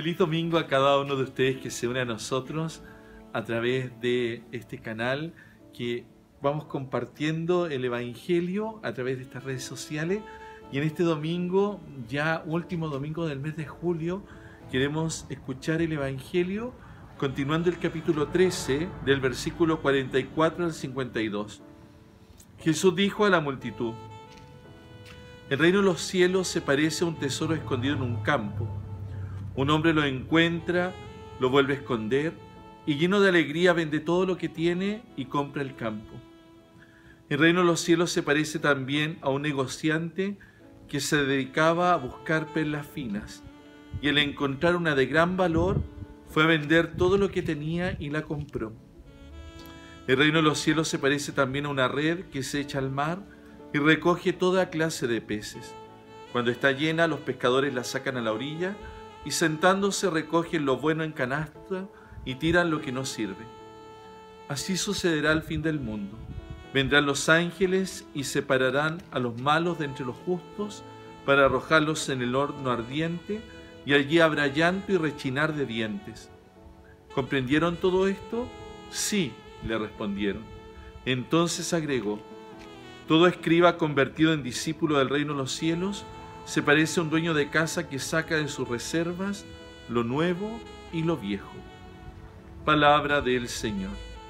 Feliz domingo a cada uno de ustedes que se une a nosotros a través de este canal que vamos compartiendo el Evangelio a través de estas redes sociales. Y en este domingo, ya último domingo del mes de julio, queremos escuchar el Evangelio continuando el capítulo 13 del versículo 44 al 52. Jesús dijo a la multitud: el reino de los cielos se parece a un tesoro escondido en un campo. Un hombre lo encuentra, lo vuelve a esconder y lleno de alegría vende todo lo que tiene y compra el campo. El reino de los cielos se parece también a un negociante que se dedicaba a buscar perlas finas y al encontrar una de gran valor fue a vender todo lo que tenía y la compró. El reino de los cielos se parece también a una red que se echa al mar y recoge toda clase de peces. Cuando está llena, los pescadores la sacan a la orilla y sentándose recogen lo bueno en canasta y tiran lo que no sirve. Así sucederá al fin del mundo. Vendrán los ángeles y separarán a los malos de entre los justos para arrojarlos en el horno ardiente, y allí habrá llanto y rechinar de dientes. ¿Comprendieron todo esto? Sí, le respondieron. Entonces agregó: todo escriba convertido en discípulo del reino de los cielos se parece a un dueño de casa que saca de sus reservas lo nuevo y lo viejo. Palabra del Señor.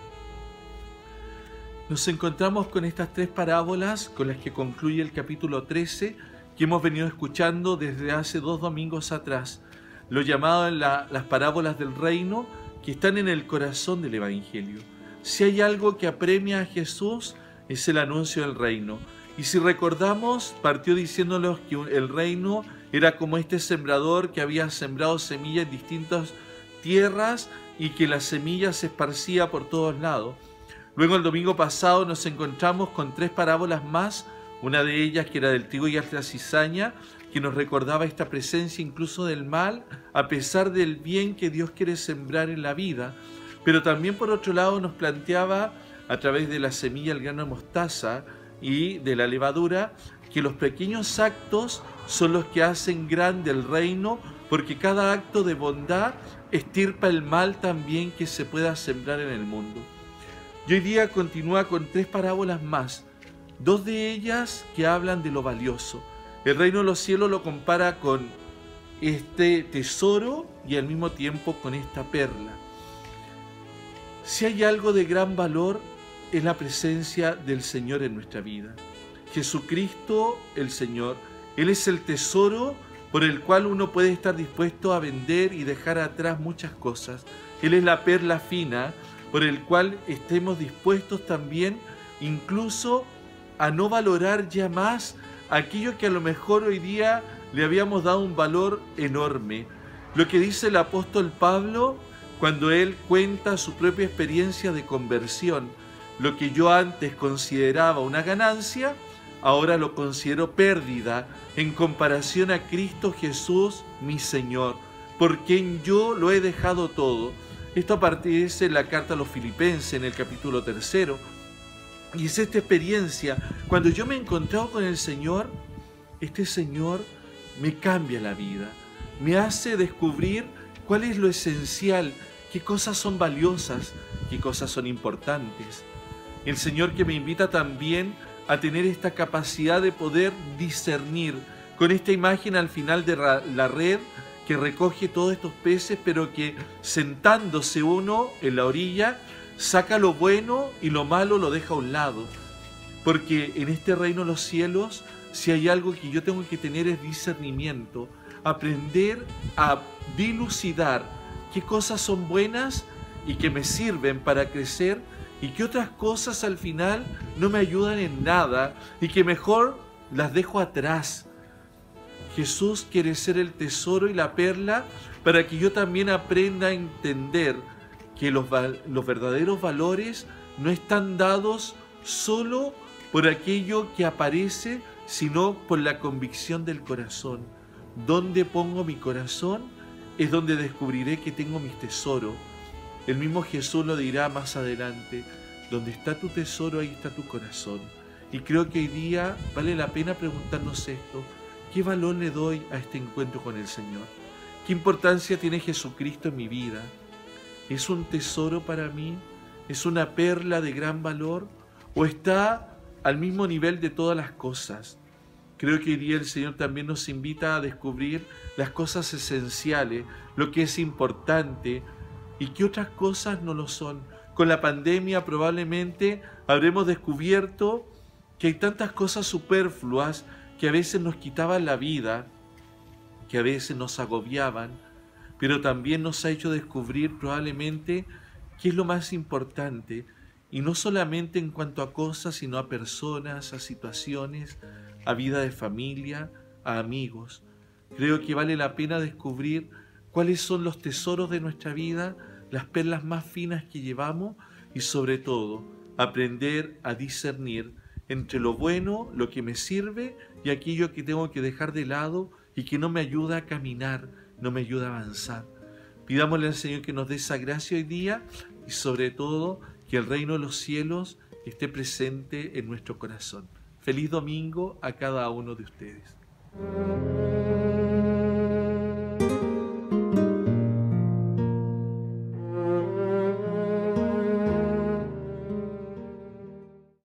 Nos encontramos con estas tres parábolas con las que concluye el capítulo 13 que hemos venido escuchando desde hace 2 domingos atrás, lo llamado las parábolas del reino, que están en el corazón del Evangelio. Si hay algo que apremia a Jesús, es el anuncio del reino. Y si recordamos, partió diciéndonos que el reino era como este sembrador que había sembrado semillas en distintas tierras y que la semilla se esparcía por todos lados. Luego el domingo pasado nos encontramos con 3 parábolas más, una de ellas que era del trigo y la cizaña, que nos recordaba esta presencia incluso del mal, a pesar del bien que Dios quiere sembrar en la vida. Pero también por otro lado nos planteaba, a través de la semilla, el grano de mostaza y de la levadura, que los pequeños actos son los que hacen grande el reino, porque cada acto de bondad extirpa el mal también que se pueda sembrar en el mundo. Y hoy día continúa con 3 parábolas más, 2 de ellas que hablan de lo valioso. El reino de los cielos lo compara con este tesoro y al mismo tiempo con esta perla. Si hay algo de gran valor, es la presencia del Señor en nuestra vida. Jesucristo, el Señor, Él es el tesoro por el cual uno puede estar dispuesto a vender y dejar atrás muchas cosas. Él es la perla fina por el cual estemos dispuestos también incluso a no valorar ya más aquello que a lo mejor hoy día le habíamos dado un valor enorme. Lo que dice el apóstol Pablo cuando él cuenta su propia experiencia de conversión: lo que yo antes consideraba una ganancia, ahora lo considero pérdida en comparación a Cristo Jesús, mi Señor, por quien yo lo he dejado todo. Esto aparece en la carta a los Filipenses, en el capítulo 3. Y es esta experiencia, cuando yo me he encontrado con el Señor, este Señor me cambia la vida, me hace descubrir cuál es lo esencial, qué cosas son valiosas, qué cosas son importantes. El Señor que me invita también a tener esta capacidad de poder discernir, con esta imagen al final de la red que recoge todos estos peces, pero que sentándose uno en la orilla, saca lo bueno y lo malo lo deja a un lado. Porque en este reino de los cielos, si hay algo que yo tengo que tener es discernimiento, aprender a dilucidar qué cosas son buenas y que me sirven para crecer, y que otras cosas al final no me ayudan en nada y que mejor las dejo atrás. Jesús quiere ser el tesoro y la perla para que yo también aprenda a entender que los verdaderos valores no están dados solo por aquello que aparece, sino por la convicción del corazón. Donde pongo mi corazón es donde descubriré que tengo mis tesoros. El mismo Jesús lo dirá más adelante: donde está tu tesoro, ahí está tu corazón. Y creo que hoy día vale la pena preguntarnos esto: ¿qué valor le doy a este encuentro con el Señor? ¿Qué importancia tiene Jesucristo en mi vida? ¿Es un tesoro para mí? ¿Es una perla de gran valor? ¿O está al mismo nivel de todas las cosas? Creo que hoy día el Señor también nos invita a descubrir las cosas esenciales, lo que es importante y qué otras cosas no lo son. Con la pandemia probablemente habremos descubierto que hay tantas cosas superfluas que a veces nos quitaban la vida, que a veces nos agobiaban, pero también nos ha hecho descubrir probablemente qué es lo más importante, y no solamente en cuanto a cosas, sino a personas, a situaciones, a vida de familia, a amigos. Creo que vale la pena descubrir cuáles son los tesoros de nuestra vida, las perlas más finas que llevamos, y sobre todo aprender a discernir entre lo bueno, lo que me sirve, y aquello que tengo que dejar de lado y que no me ayuda a caminar, no me ayuda a avanzar. Pidámosle al Señor que nos dé esa gracia hoy día y sobre todo que el reino de los cielos esté presente en nuestro corazón. Feliz domingo a cada uno de ustedes.